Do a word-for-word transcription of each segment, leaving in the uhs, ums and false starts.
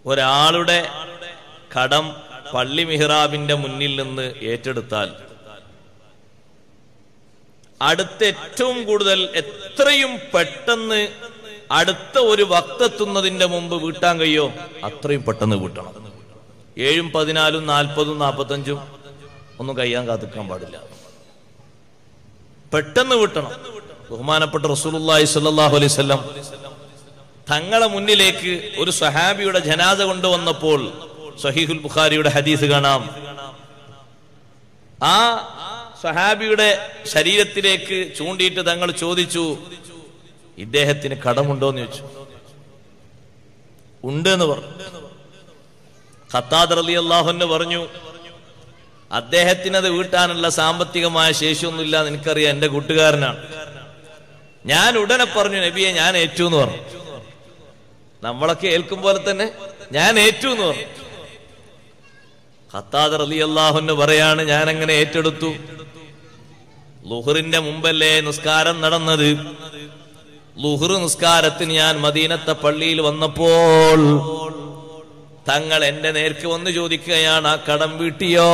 ഒരാളുടെ കടം പള്ളി മിഹ്റാബിന്റെ മുന്നിൽ നിന്ന് ഏറ്റെടുത്താൽ അടുത്ത ഏറ്റവും കൂടുതൽ എത്രയും പെട്ടെന്ന് അടുത്ത ഒരു വക്തെത്തുന്നതിന്റെ മുമ്പ് വീട്ടാൻ കഴിയോ അത്രയും പെട്ടെന്ന് വീട്ടണം. ഏഴും പതിനാലും നാൽപ്പതും നാൽപ്പത്തഞ്ചും ഒന്നും കഴിയാൻ കാത്തിക്കാൻ പാടില്ല, പെട്ടെന്ന് വീട്ടണം. ബഹുമാനപ്പെട്ട റസൂലുള്ളാഹി സ്വല്ലല്ലാഹു അലൈഹി വസല്ലം തങ്ങളെ മുന്നിലേക്ക് ഒരു സ്വഹാബിയുടെ ജനാസ കൊണ്ടുവന്നപ്പോൾ സഹീഹുൽ ബുഖാരിയുടെ ഹദീസ് കാണാം. ആ സ്വഹാബിയുടെ ശരീരത്തിലേക്ക് ചൂണ്ടിയിട്ട് തങ്ങൾ ചോദിച്ചു, ഇദ്ദേഹത്തിന് കടമുണ്ടോന്ന് ചോദിച്ചു. ഉണ്ട് എന്ന് പറഞ്ഞു. ഖത്താദ് റളിയല്ലാഹു അൻഹു പറഞ്ഞു, അദ്ദേഹത്തിന് അത് വീട്ടാനുള്ള സാമ്പത്തികമായ ശേഷിയൊന്നുമില്ല, എനിക്കറിയാം, എന്റെ കൂട്ടുകാരനാണ്. ഞാൻ ഉടനെ പറഞ്ഞു, നബിയെ ഞാൻ ഏറ്റു എന്ന് പറഞ്ഞു. നമ്മളൊക്കെ ഏൽക്കും പോലെ തന്നെ ഞാൻ ഏറ്റു എന്ന് പറഞ്ഞു. ഖത്താദ് റളിയല്ലാഹു അൻഹു പറയാണ്, ഞാൻ അങ്ങനെ ഏറ്റെടുത്തു. ളുഹറിന്റെ മുമ്പല്ലേ നിസ്കാരം നടന്നത്. ളുഹർ നിസ്കാരത്തിന് ഞാൻ മദീനത്തെ പള്ളിയിൽ വന്നപ്പോൾ തങ്ങൾ എന്റെ നേർക്ക് വന്ന് ചോദിക്കുകയാണ്, ആ കടം വീട്ടിയോ?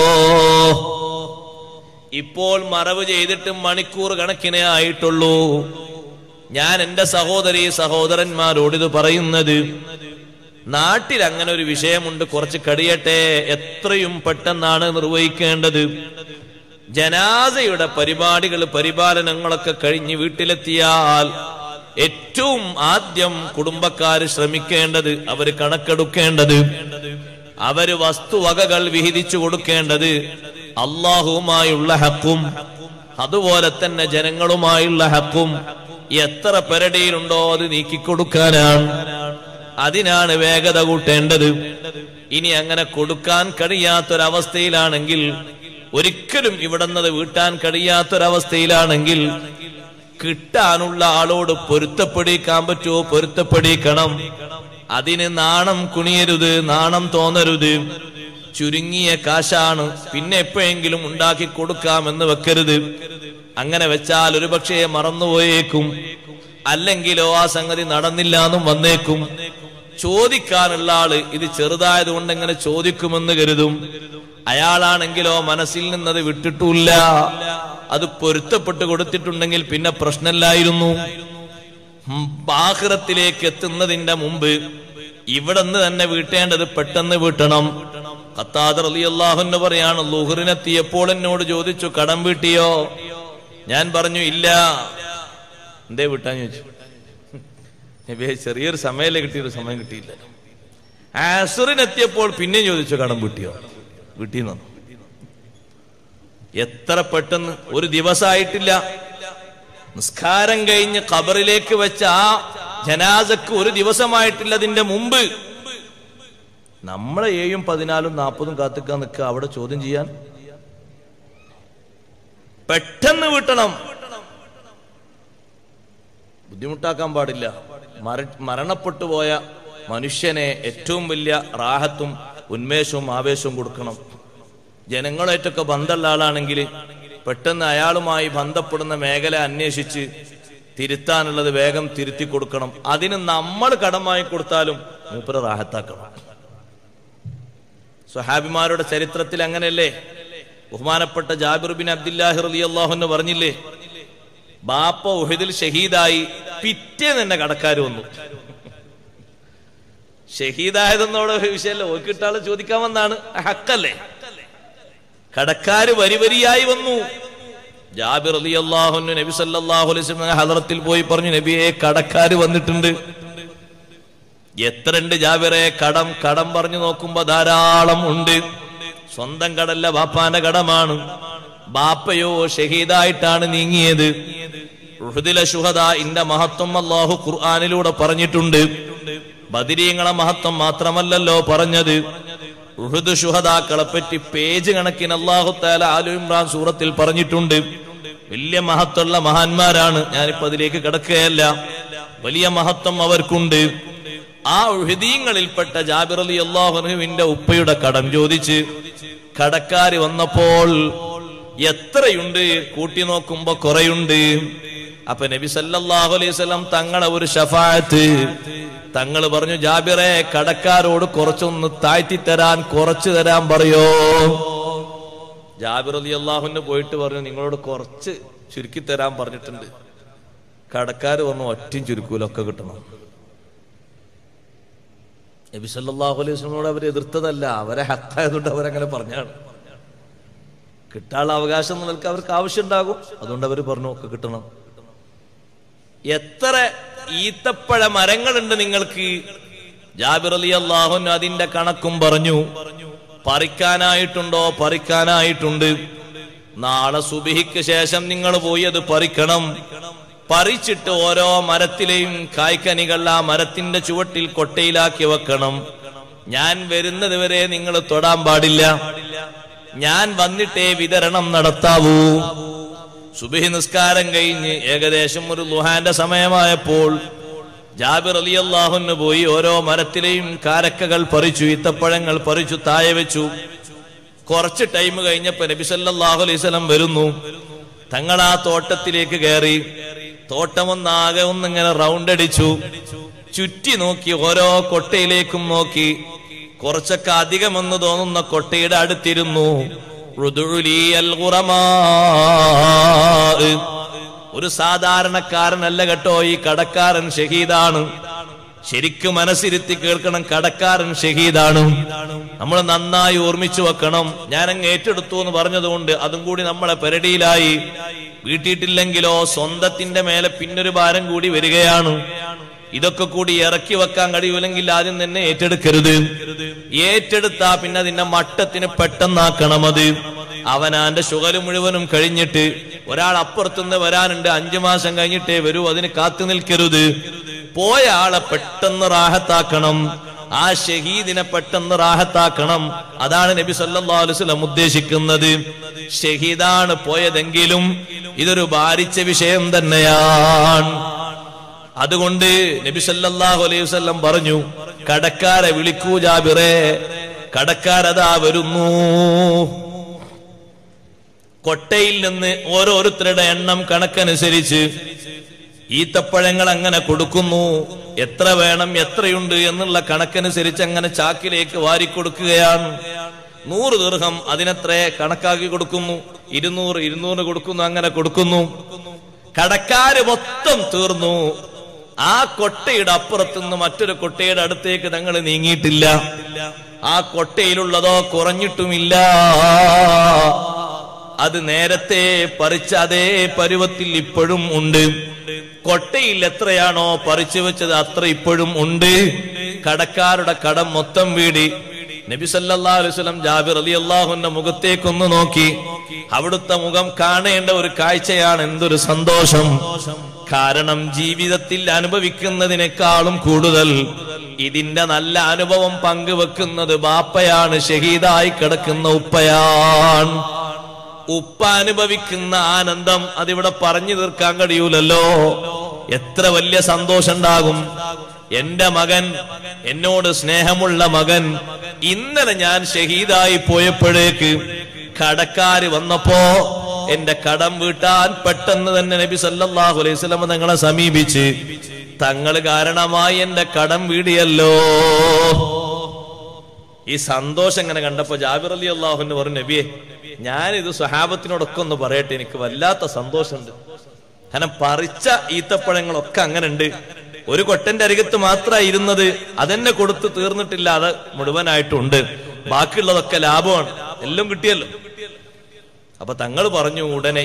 ഇപ്പോൾ മറവ് ചെയ്തിട്ട് മണിക്കൂർ കണക്കിനെ ആയിട്ടുള്ളൂ. ഞാൻ എന്റെ സഹോദരി സഹോദരന്മാരോടിത് പറയുന്നത്, നാട്ടിൽ അങ്ങനെ ഒരു വിഷയമുണ്ട്, കുറച്ച് കഴിയട്ടെ, എത്രയും പെട്ടെന്നാണ് നിർവഹിക്കേണ്ടത്. ജനാസയുടെ പരിപാടികൾ പരിപാലനങ്ങളൊക്കെ കഴിഞ്ഞ് വീട്ടിലെത്തിയാൽ ഏറ്റവും ആദ്യം കുടുംബക്കാര് ശ്രമിക്കേണ്ടത്, അവര് കണക്കെടുക്കേണ്ടത്, അവര് വസ്തുവകകൾ വിഹിതിച്ചു കൊടുക്കേണ്ടത് അള്ളാഹുവുമായുള്ള ഹക്കും അതുപോലെ തന്നെ ജനങ്ങളുമായുള്ള ഹക്കും എത്ര പെരടിയിലുണ്ടോ അത് നീക്കിക്കൊടുക്കാനാണ്. അതിനാണ് വേഗത കൂട്ടേണ്ടത്. ഇനി അങ്ങനെ കൊടുക്കാൻ കഴിയാത്തൊരവസ്ഥയിലാണെങ്കിൽ, ഒരിക്കലും ഇവിടുന്നത് വീട്ടാൻ കഴിയാത്തൊരവസ്ഥയിലാണെങ്കിൽ കിട്ടാനുള്ള ആളോട് പൊരുത്തപ്പെടിക്കാൻ പറ്റുമോ? പൊരുത്തപ്പെടിക്കണം. അതിന് നാണം കുണിയരുത്, നാണം തോന്നരുത്. ചുരുങ്ങിയ കാശാണ്, പിന്നെ എപ്പോഴെങ്കിലും ഉണ്ടാക്കി കൊടുക്കാമെന്ന് വെക്കരുത്. അങ്ങനെ വെച്ചാൽ ഒരു പക്ഷേ മറന്നുപോയേക്കും, അല്ലെങ്കിലോ ആ സംഗതി നടന്നില്ല എന്നും വന്നേക്കും. ചോദിക്കാനുള്ള ആള് ഇത് ചെറുതായത് കൊണ്ട് എങ്ങനെ ചോദിക്കുമെന്ന് കരുതും. അയാളാണെങ്കിലോ മനസ്സിൽ നിന്നത് വിട്ടിട്ടില്ല. അത് പൊരുത്തപ്പെട്ട് കൊടുത്തിട്ടുണ്ടെങ്കിൽ പിന്നെ പ്രശ്നമില്ലായിരുന്നു. ആഖിറത്തിലേക്ക് എത്തുന്നതിന്റെ മുമ്പ് ഇവിടെ നിന്ന് തന്നെ വീട്ടേണ്ടത് പെട്ടെന്ന് വീട്ടണം. ഖത്താദ് റളിയല്ലാഹു അൻഹു പറയാണ്, ളുഹറിനെത്തിയപ്പോൾ എന്നോട് ചോദിച്ചു, കടം വീട്ടിയോ? ഞാൻ പറഞ്ഞു, ഇല്ല. എന്തേ വീട്ടാൻ ചോദിച്ചു. ചെറിയൊരു സമയമല്ലേ കിട്ടിയൊരു സമയം കിട്ടിയില്ല. അസ്റിനെത്തിയപ്പോൾ പിന്നെ ചോദിച്ചു, കടം വീട്ടിയോ? വീട്ടിന്ന്. എത്ര പെട്ടെന്ന്! ഒരു ദിവസമായിട്ടില്ല. നിസ്കാരം കഴിഞ്ഞ് ഖബറിലേക്ക് വെച്ച ആ ജനാസക്ക് ഒരു ദിവസമായിട്ടില്ല. അതിന്റെ മുമ്പ് നമ്മളെ ഏഴും പതിനാലും നാൽപ്പതും കാത്തിക്കാൻ നിൽക്കുക അവിടെ ചോദ്യം ചെയ്യാൻ. പെട്ടെന്ന് വീട്ടണം, ബുദ്ധിമുട്ടാക്കാൻ പാടില്ല. മര മരണപ്പെട്ടു പോയ മനുഷ്യനെ ഏറ്റവും വലിയ റാഹത്തും ഉന്മേഷവും ആവേശവും കൊടുക്കണം. ജനങ്ങളായിട്ടൊക്കെ ബന്ധമുള്ള ആളാണെങ്കിൽ പെട്ടെന്ന് അയാളുമായി ബന്ധപ്പെടുന്ന മേഖല അന്വേഷിച്ച് തിരുത്താനുള്ളത് വേഗം തിരുത്തി കൊടുക്കണം. അതിന് നമ്മൾ കടമായി കൊടുത്താലും മൂപ്പര് റാഹത്താക്കണം. സ്വഹാബിമാരുടെ ചരിത്രത്തിൽ അങ്ങനെയല്ലേ? ബഹുമാനപ്പെട്ട ജാബിർ ബിൻ അബ്ദുല്ലാഹി റളിയല്ലാഹു അൻഹു പറഞ്ഞില്ലേ, ബാപ്പ ഉഹദിൽ ഷഹീദായി, പിറ്റേന്ന് തന്നെ കടക്കാർ വന്നു. ഷഹീദായതെന്നോട് വിഷയമല്ല, ഓക്കിട്ടാളെ ചോദിക്കാൻ വന്നാണ്, ഹക്കല്ലേ? കടക്കാര് വരി വരിയായി വന്നു. ജാബിർ റളിയല്ലാഹു അൻഹു നബി സല്ലല്ലാഹു അലൈഹി വസല്ലം ഹദ്റത്തിൽ പോയി പറഞ്ഞു, നബിയെ കടക്കാര് വന്നിട്ടുണ്ട്. എത്രണ്ട് ജാബിറെ കടം? കടം പറഞ്ഞു നോക്കുമ്പോ ധാരാളം ഉണ്ട്. സ്വന്തം കടല്ല, ബാപ്പാന്റെ കടമാണ്. ബാപ്പയോ ഷഹീദായിട്ടാണ് നീങ്ങിയത്. ഉഹദിലെ ശുഹദാഇന്റെ മഹത്വം അല്ലാഹു ഖുർആനിലൂടെ പറഞ്ഞിട്ടുണ്ട്. ബദരീങ്ങളെ മഹത്വം മാത്രമല്ലല്ലോ പറഞ്ഞത്, ഉഹദ് ശുഹദാക്കളെ പറ്റി പേജ് കണക്കിന് അല്ലാഹു തആല ആലു ഇംറാൻ സൂറത്തിൽ പറഞ്ഞിട്ടുണ്ട്. വലിയ മഹത്വമുള്ള മഹാന്മാരാണ്. ഞാനിപ്പോ അതിലേക്ക് കിടക്കുകയല്ല. വലിയ മഹത്വം അവർക്കുണ്ട്. ആ ഉഹദീങ്ങളിൽപ്പെട്ട ജാബിർ റളിയല്ലാഹു അൻഹുവിന്റെ ഉപ്പയുടെ കടം ചോദിച്ച് കടക്കാര് വന്നപ്പോൾ എത്രയുണ്ട്? കൂട്ടി നോക്കുമ്പോ കുറയുണ്ട്. അപ്പൊ നബി സല്ലല്ലാഹു അലൈഹി വസല്ലം തങ്ങളെ ഒരു ശഫാഅത്ത്, തങ്ങൾ പറഞ്ഞു, ജാബിറെ, കടക്കാരോട് കുറച്ചൊന്ന് താഴ്ത്തി തരാൻ, കുറച്ചു തരാൻ പറയോ? ജാബിർ റളിയല്ലാഹുവിന് പോയിട്ട് പറഞ്ഞു, നിങ്ങളോട് കുറച്ച് ചുരുക്കി തരാൻ പറഞ്ഞിട്ടുണ്ട്. കടക്കാർ പറഞ്ഞു, ഒറ്റയും ചുരുക്കൂലൊക്കെ കിട്ടണം. നബി സല്ലല്ലാഹു അലൈഹി വസല്ലമയോട് അവർ എതിർത്തതല്ല, അവരെ ഹക്കായതുകൊണ്ട് അവരങ്ങനെ പറഞ്ഞാണ്. കിട്ടാനുള്ള അവകാശം നിങ്ങൾക്ക് അവർക്ക് ആവശ്യമുണ്ടാകും, അതുകൊണ്ട് അവർ പറഞ്ഞു ഒക്കെ കിട്ടണം. എത്ര ഈത്തപ്പഴ മരങ്ങളുണ്ട് നിങ്ങൾക്ക്? ജാബിർ റളിയല്ലാഹു അൻഹു അതിന്റെ കണക്കും പറഞ്ഞു. പറിക്കാനായിട്ടുണ്ടോ? പറിക്കാനായിട്ടുണ്ട്. നാളെ സുബഹിക്ക് ശേഷം നിങ്ങൾ പോയി അത് പറിക്കണം. പറിച്ചിട്ട് ഓരോ മരത്തിലെയും കായ്ക്കനികൾ ആ മരത്തിന്റെ ചുവട്ടിൽ കൊട്ടയിലാക്കി വെക്കണം. ഞാൻ വരുന്നത് വരെ നിങ്ങൾ തൊടാൻ പാടില്ല. ഞാൻ വന്നിട്ടേ വിതരണം നടത്താവൂ. സുബഹി നിസ്കാരം കഴിഞ്ഞ് ഏകദേശം ഒരു ളുഹാന്റെ സമയമായപ്പോൾ ജാബിർ റളിയല്ലാഹു അൻഹു പോയി ഓരോ മരത്തിലെയും കാരക്കകൾ പറിച്ചു, ഈത്തപ്പഴങ്ങൾ പറിച്ചു, താഴെ വെച്ചു. കുറച്ച് ടൈം കഴിഞ്ഞപ്പോ നബി സല്ലല്ലാഹു അലൈഹി വസല്ലം വരുന്നു. തങ്ങൾ ആ തോട്ടത്തിലേക്ക് കയറി. തോട്ടമൊന്നാകെ ഒന്നിങ്ങനെ റൗണ്ട് അടിച്ചു, ചുറ്റി നോക്കി, ഓരോ കൊട്ടയിലേക്കും നോക്കി. കുറച്ചൊക്കെ അധികമെന്ന് തോന്നുന്ന കൊട്ടയുടെ അടുത്തിരുന്നു. ഒരു സാധാരണക്കാരനല്ല കേട്ടോ ഈ കടക്കാരൻ, ഷഹീദാണ്. ശരിക്കും മനസ്സിരുത്തി കേൾക്കണം, കടക്കാരൻ ഷഹീദാണ്. നമ്മൾ നന്നായി ഓർമ്മിച്ചു വെക്കണം. ഞാനങ്ങ് ഏറ്റെടുത്തു എന്ന് പറഞ്ഞതുകൊണ്ട് അതും കൂടി നമ്മളെ പെരടിയിലായി. വീട്ടിയിട്ടില്ലെങ്കിലോ സ്വന്തത്തിന്റെ മേലെ പിന്നൊരു ഭാരം കൂടി വരികയാണ്. ഇതൊക്കെ കൂടി ഇറക്കി വെക്കാൻ കഴിയൂലെങ്കിൽ ആദ്യം തന്നെ ഏറ്റെടുക്കരുത്. ഏറ്റെടുത്താ പിന്നെ അതിന്റെ മട്ടത്തിന് പെട്ടെന്നാക്കണം. അത് അവനാന്റെ ശുഗല് മുഴുവനും കഴിഞ്ഞിട്ട് ഒരാൾ അപ്പുറത്തുനിന്ന് വരാനുണ്ട്, അഞ്ചു മാസം കഴിഞ്ഞിട്ടേ വരൂ, അതിന് കാത്തു നിൽക്കരുത്. പോയ ആളെ പെട്ടെന്ന് റാഹത്താക്കണം. ആ ഷഹീദിനെ പെട്ടെന്ന് റാഹത്താക്കണം. അതാണ് നബി സല്ലല്ലാഹു അലൈഹി വസല്ലം ഉദ്ദേശിക്കുന്നത്. ഷഹീദാണ് പോയതെങ്കിലും ഇതൊരു ഭാരിച്ച വിഷയം തന്നെയാണ്. അതുകൊണ്ട് നബി സല്ലല്ലാഹു അലൈഹി വസല്ലം പറഞ്ഞു, കടക്കാരെ വിളിക്കൂ ജാബിറേ, കടക്കാരതാ വരുന്നു. കൊട്ടയിൽ നിന്ന് ഓരോരുത്തരുടെ എണ്ണം കണക്കനുസരിച്ച് ഈത്തപ്പഴങ്ങൾ അങ്ങനെ കൊടുക്കുന്നു. എത്ര വേണം, എത്രയുണ്ട് എന്നുള്ള കണക്കനുസരിച്ച് അങ്ങനെ ചാക്കിലേക്ക് വാരിക്കൊടുക്കുകയാണ്. നൂറ് ദിർഹം അതിനെത്ര കണക്കാക്കി കൊടുക്കുന്നു. ഇരുന്നൂറ് ഇരുന്നൂറ് കൊടുക്കുന്നു, അങ്ങനെ കൊടുക്കുന്നു. കടക്കാര് മൊത്തം തീർന്നു. ആ കൊട്ടയുടെ അപ്പുറത്തുനിന്ന് മറ്റൊരു കൊട്ടയുടെ അടുത്തേക്ക് തങ്ങൾ നീങ്ങിയിട്ടില്ല. ആ കൊട്ടയിലുള്ളതോ കുറഞ്ഞിട്ടുമില്ല. അത് നേരത്തെ പറിച്ച അതേ പരുവത്തിൽ ഇപ്പോഴും ഉണ്ട്. കൊട്ടയിൽ എത്രയാണോ പറിച്ചു വെച്ചത് അത്ര ഇപ്പോഴും ഉണ്ട്. കടക്കാരുടെ കടം മൊത്തം വീടി. നബി സല്ലല്ലാഹു അലൈഹി വസല്ലം ജാബിർ റളിയല്ലാഹു അൻഹു മുഖത്തേക്കൊന്ന് നോക്കി. അവിടുത്തെ മുഖം കാണേണ്ട ഒരു കാഴ്ചയാണ്. എന്തൊരു സന്തോഷം! കാരണം ജീവിതത്തിൽ അനുഭവിക്കുന്നതിനേക്കാളും കൂടുതൽ ഇതിന്റെ നല്ല അനുഭവം പങ്കുവെക്കുന്നത് ബാപ്പയാണ്, ഷഹീദായി കിടക്കുന്ന ഉപ്പയാണ്. ഉപ്പ അനുഭവിക്കുന്ന ആനന്ദം അതിവിടെ പറഞ്ഞു തീർക്കാൻ കഴിയൂലല്ലോ. എത്ര വലിയ സന്തോഷം ഉണ്ടാകും. എന്റെ മകൻ, എന്നോട് സ്നേഹമുള്ള മകൻ, ഇന്നലെ ഞാൻ ഷഹീദായി പോയപ്പോഴേക്ക് കടക്കാര് വന്നപ്പോ എന്റെ കടം വീട്ടാൻ പെട്ടെന്ന് തന്നെ നബി സല്ലല്ലാഹു അലൈഹി വസല്ലം തങ്ങളെ സമീപിച്ച്, തങ്ങൾ കാരണമായി എന്റെ കടം വീടിയല്ലോ. ഈ സന്തോഷം ഇങ്ങനെ കണ്ടപ്പോ ജാബിർ റളിയല്ലാഹു അൻഹു പറഞ്ഞു, നബിയെ, ഞാനിത് സ്വഹാബത്തിനോടൊക്കെ ഒന്ന് പറയട്ടെ, എനിക്ക് വല്ലാത്ത സന്തോഷമുണ്ട്. കാരണം പറിച്ച ഈത്തപ്പഴങ്ങളൊക്കെ അങ്ങനെ ഉണ്ട്. ഒരു കൊട്ടന്റെ അരികത്ത് മാത്രമായി ഇരുന്നത്, അതെന്നെ കൊടുത്ത് തീർന്നിട്ടില്ല, അത് മുഴുവനായിട്ടുണ്ട്. ബാക്കിയുള്ളതൊക്കെ ലാഭമാണ്, എല്ലാം കിട്ടിയല്ലോ. അപ്പൊ തങ്ങൾ പറഞ്ഞു ഉടനെ,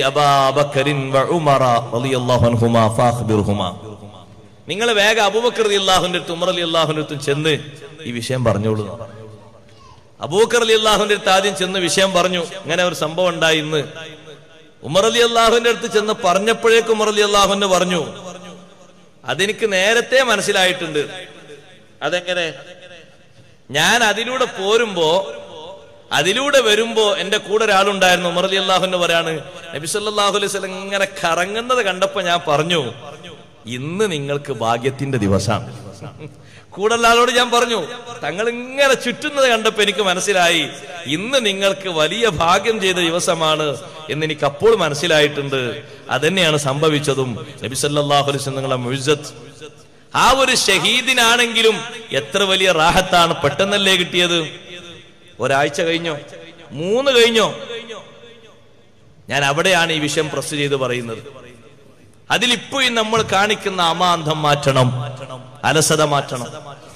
നിങ്ങൾ വേഗം അബൂബക്കർ റളിയല്ലാഹുവിന്റെ അടുത്തും ഉമർ റളിയല്ലാഹുവിന്റെ അടുത്തും ചെന്ന് ഈ വിഷയം പറഞ്ഞോളൂ. അബൂബക്കർ റളിയല്ലാഹുവിന്റെ അടുത്ത് ആദ്യം ചെന്ന് വിഷയം പറഞ്ഞു, ഇങ്ങനെ ഒരു സംഭവം ഉണ്ടായി ഇന്ന്. ഉമർ റളിയല്ലാഹുവിന്റെ അടുത്ത് ചെന്ന് പറഞ്ഞപ്പോഴേക്കും ഉമർ റളിയല്ലാഹു പറഞ്ഞു, അതെനിക്ക് നേരത്തെ മനസ്സിലായിട്ടുണ്ട്. അതെങ്ങനെ? ഞാൻ അതിലൂടെ പോരുമ്പോ, അതിലൂടെ വരുമ്പോ എന്റെ കൂടെ ഒരാളുണ്ടായിരുന്നു. ഉമർ റളിയല്ലാഹു അൻഹു പറയാണ്, നബി സല്ലല്ലാഹു അലൈഹി വസല്ലം ഇങ്ങനെ കറങ്ങുന്നത് കണ്ടപ്പോ ഞാൻ പറഞ്ഞു, ഇന്ന് നിങ്ങൾക്ക് ഭാഗ്യത്തിന്റെ ദിവസമാണ്. കൂടെയുള്ള ആളോട് ഞാൻ പറഞ്ഞു, തങ്ങൾ ഇങ്ങനെ ചുറ്റുന്നത് കണ്ടപ്പോ എനിക്ക് മനസ്സിലായി, ഇന്ന് നിങ്ങൾക്ക് വലിയ ഭാഗ്യം ചെയ്ത ദിവസമാണ് എന്ന് എനിക്ക് അപ്പോൾ മനസ്സിലായിട്ടുണ്ട്. അതന്നെയാണ് സംഭവിച്ചതും. നബി സല്ലല്ലാഹു അലൈഹി വസല്ലം നിങ്ങളെ മുഅ്ജിസത്ത്, ആ ഒരു ഷഹീദിനാണെങ്കിലും എത്ര വലിയ റാഹത്താണ്, പെട്ടെന്നല്ലേ കിട്ടിയത്. ഒരാഴ്ച കഴിഞ്ഞോ, മൂന്ന് കഴിഞ്ഞോ? ഞാൻ അവിടെയാണ് ഈ വിഷയം പ്രസ് ചെയ്ത് പറയുന്നത്. അതിലിപ്പോഴും നമ്മൾ കാണിക്കുന്ന അമാന്തം മാറ്റണം, അലസത മാറ്റണം.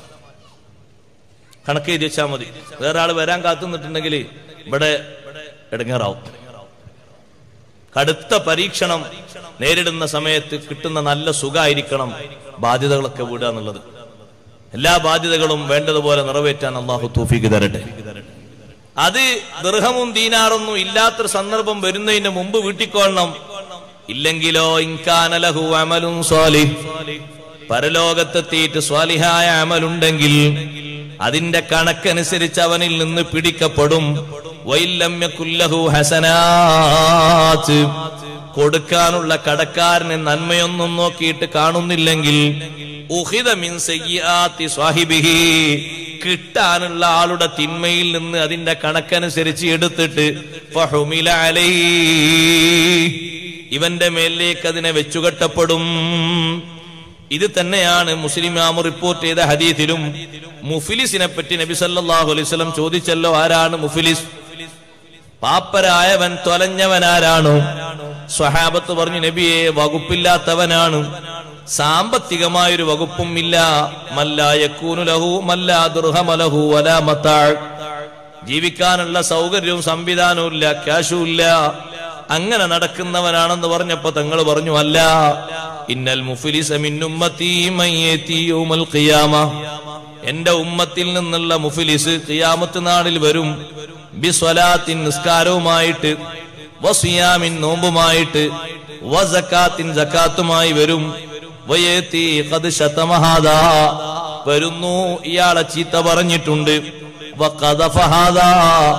കണക്ക് എഴുതി വെച്ചാൽ മതി. വേറെ ആള് വരാൻ കാത്തുനിന്നിട്ടുണ്ടെങ്കിൽ ഇവിടെ ഇടങ്ങേറാവും. കടുത്ത പരീക്ഷണം നേരിടുന്ന സമയത്ത് കിട്ടുന്ന നല്ല സുഖമായിരിക്കണം ബാധ്യതകളൊക്കെ വിടുക എന്നുള്ളത്. എല്ലാ ബാധ്യതകളും വേണ്ടതുപോലെ നിറവേറ്റാൻ അള്ളാഹു തൗഫീഖ് തരട്ടെ. അത് ദിർഹമും ദീനാറൊന്നും ഇല്ലാത്തൊരു സന്ദർഭം വരുന്നതിന് മുമ്പ് വീട്ടിക്കൊള്ളണം. ഇല്ലെങ്കിലോ ഇൻകാന ലഹു അമലുൻ സ്വാലിഹ്, പരലോകത്തെത്തിയിട്ട് സ്വാലിഹായ അമലുണ്ടെങ്കിൽ അതിന്റെ കണക്കനുസരിച്ച് അവനിൽ നിന്ന് പിടിക്കപ്പെടും. വഇല്ലം യകുൽ ലഹു ഹസനാത്ത്, കൊടുക്കാനുള്ള കടക്കാരന് നന്മയൊന്നും നോക്കിയിട്ട് കാണുന്നില്ലെങ്കിൽ ഉഖിദ മിൻ സയ്യിആതി സ്വാഹിബിഹി, കിട്ടാനുള്ള ആളുടെ തിന്മയിൽ നിന്ന് അതിന്റെ കണക്കനുസരിച്ച് എടുത്തിട്ട് ഫഹുമില അലൈഹി, ഇവന്റെ മേലിലേക്ക് അതിനെ വെച്ചുകെട്ടപ്പെടും. ഇത് തന്നെയാണ് മുസ്ലിം ഇമാം റിപ്പോർട്ട് ചെയ്ത ഹദീസിലും. മുഫ്ലിസിനെ പറ്റി നബി സല്ലല്ലാഹു അലൈഹി വസല്ലം ചോദിച്ചല്ലോ, ആരാണ് മുഫ്ലിസ്? പാപ്പരായവൻ, തൊലഞ്ഞവനാരാണ്? സ്വഹാബത്ത് പറഞ്ഞു, നബിയെ വകുപ്പില്ലാത്തവനാണ്, സാമ്പത്തികമായൊരു വകുപ്പും ഇല്ല. മല്ലാ യകൂനു ലഹു മല്ലാ ദിർഹമ ലഹു വലാ മതാ, ജീവിക്കാനുള്ള സൗകര്യവും സംവിധാനവും ഇല്ല, ക്യാഷും ഇല്ല, അങ്ങനെ നടക്കുന്നവനാണെന്ന് പറഞ്ഞപ്പോ തങ്ങൾ പറഞ്ഞു, അല്ല, ഇന്നൽ മുഫ്ലിസ മിൻ ഉമ്മത്തി മൻ യതി യൗമൽ ഖിയാമ, എന്റെ ഉമ്മത്തിൽ നിന്നുള്ള മുഫ്ലിസ് ഖിയാമത്ത് നാളിൽ വരും. ബിസ്വലാത്തിൻ, നിസ്കാരവുമായിട്ട്, വസിയാമിൻ, നോമ്പുമായിട്ട്, വസകാത്തിൻ, സകാത്തുമായി വരും. വയതി ഖദ് ശതമ ഹാദാ, വരുന്നു ഇയാളെ ചീത്ത പറഞ്ഞിട്ടുണ്ട്. വഖദഫ ഹാദാ,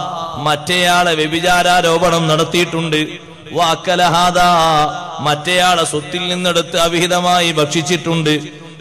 മറ്റേയാളെ വ്യഭിചാരാരോപണം നടത്തിയിട്ടുണ്ട്. വഅകല ഹാദാ, മറ്റേയാളെ സ്വത്തിൽ നിന്നെടുത്ത് അവിഹിതമായി ഭക്ഷിച്ചിട്ടുണ്ട്.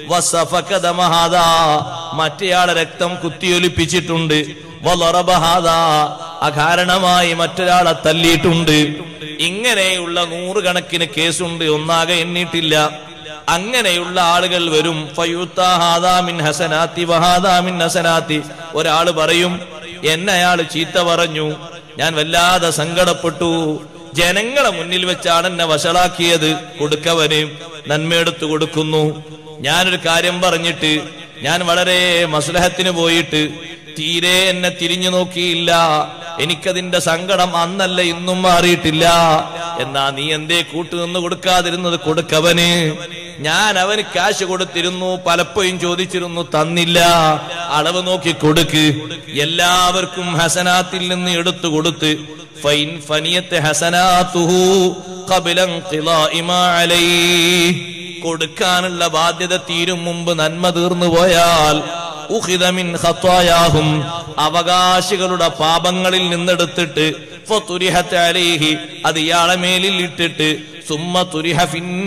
വസഫക ദമ ഹാദാ, മറ്റേയാളെ രക്തം കുത്തിയൊലിപ്പിച്ചിട്ടുണ്ട്. വളറബ ഹാദാ, അകാരണമായി മറ്റൊരാളെ തല്ലിയിട്ടുണ്ട്. ഇങ്ങനെയുള്ള നൂറുകണക്കിന് കേസുണ്ട്, ഒന്നാകെ എണ്ണിയിട്ടില്ല. അങ്ങനെയുള്ള ആളുകൾ വരും. ഫയുത്താ ഹാദാ മിൻ ഹസനാത്തി വഹാദാ മിൻ ഹസനാത്തി, ഒരാള് പറയും, എന്നെ അയാൾ ചീത്ത പറഞ്ഞു, ഞാൻ വല്ലാതെ സങ്കടപ്പെട്ടു, ജനങ്ങളെ മുന്നിൽ വെച്ചാണ് എന്നെ വഷളാക്കിയത്. കൊടുക്കവന് നന്മയെടുത്തു കൊടുക്കുന്നു. ഞാനൊരു കാര്യം പറഞ്ഞിട്ട്, ഞാൻ വളരെ മസ്ലഹത്തിന് പോയിട്ട് തീരെ എന്നെ തിരിഞ്ഞു നോക്കിയില്ല, എനിക്കതിന്റെ സങ്കടം അന്നല്ല ഇന്നും മാറിയിട്ടില്ല. എന്നാ നീ എന്തേ കൂട്ടുനിന്ന് കൊടുക്കാതിരുന്നത്? കൊടുക്കവന്. ഞാൻ അവന് ക്യാഷ് കൊടുത്തിരുന്നു, പലപ്പോഴും ചോദിച്ചിരുന്നു, തന്നില്ല. അളവ് നോക്കി കൊടുക്ക്. എല്ലാവർക്കും ഹസനാത്തിൽ നിന്ന് എടുത്തു കൊടുത്ത് ഫൈൻ ഫനിയത്ത് ഹസനാതുഹു ഖബല ഖിലാഇ മാ അലൈഹി, കൊടുക്കാനുള്ള ബാധ്യത തീരും മുമ്പ് നന്മ തീർന്നു പോയാൽ ഉഖിദ മിൻ ഖത്വായാഹും, അവകാശികളുടെ പാപങ്ങളിൽ നിന്നെടുത്തിട്ട് ഫതുരിഹത അലൈഹി, അത് ഇയാളെ മേലിൽ ഇട്ടിട്ട് സുമ്മ തുരിഹ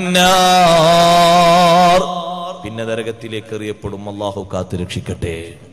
ഫിന്നാർ, പിന്നെ നരകത്തിലേക്ക് എറിയപ്പെടും. അല്ലാഹു കാത്തു രക്ഷിക്കട്ടെ.